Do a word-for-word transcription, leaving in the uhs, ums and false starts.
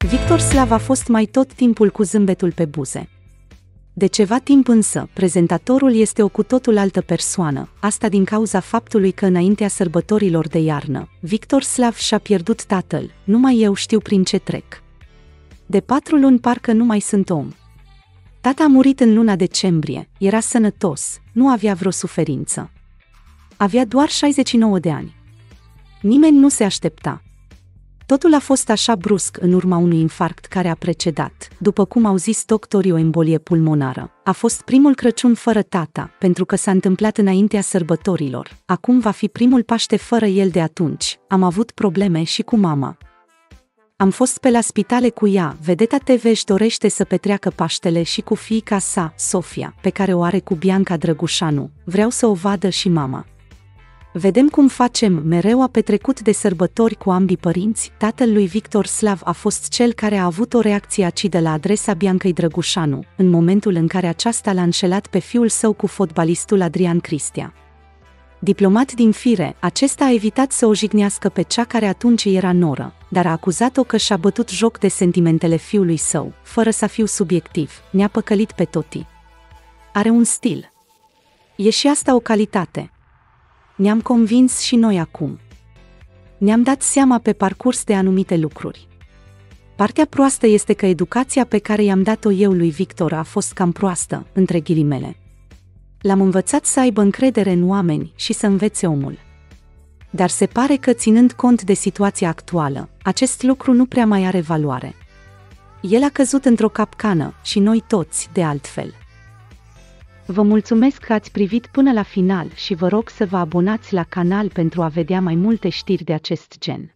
Victor Slav a fost mai tot timpul cu zâmbetul pe buze. De ceva timp însă, prezentatorul este o cu totul altă persoană, asta din cauza faptului că înaintea sărbătorilor de iarnă, Victor Slav și-a pierdut tatăl, numai eu știu prin ce trec. De patru luni parcă nu mai sunt om. Tata a murit în luna decembrie, era sănătos, nu avea vreo suferință. Avea doar șaizeci și nouă de ani. Nimeni nu se aștepta. Totul a fost așa brusc în urma unui infarct care a precedat, după cum au zis doctorii, o embolie pulmonară. A fost primul Crăciun fără tata, pentru că s-a întâmplat înaintea sărbătorilor. Acum va fi primul Paște fără el de atunci. Am avut probleme și cu mama. Am fost pe la spitale cu ea, vedeta T V își dorește să petreacă Paștele și cu fiica sa, Sofia, pe care o are cu Bianca Drăgușanu. Vreau să o vadă și mama. Vedem cum facem, mereu a petrecut de sărbători cu ambii părinți. Tatăl lui Victor Slav a fost cel care a avut o reacție acidă la adresa Biancăi Drăgușanu, în momentul în care aceasta l-a înșelat pe fiul său cu fotbalistul Adrian Cristea. Diplomat din fire, acesta a evitat să o jignească pe cea care atunci era noră, dar a acuzat-o că și-a bătut joc de sentimentele fiului său, fără să fiu subiectiv, ne-a păcălit pe toți. Are un stil. E și asta o calitate. Ne-am convins și noi acum. Ne-am dat seama pe parcurs de anumite lucruri. Partea proastă este că educația pe care i-am dat-o eu lui Victor a fost cam proastă, între ghilimele. L-am învățat să aibă încredere în oameni și să învețe omul. Dar se pare că, ținând cont de situația actuală, acest lucru nu prea mai are valoare. El a căzut într-o capcană și noi toți, de altfel. Vă mulțumesc că ați privit până la final și vă rog să vă abonați la canal pentru a vedea mai multe știri de acest gen.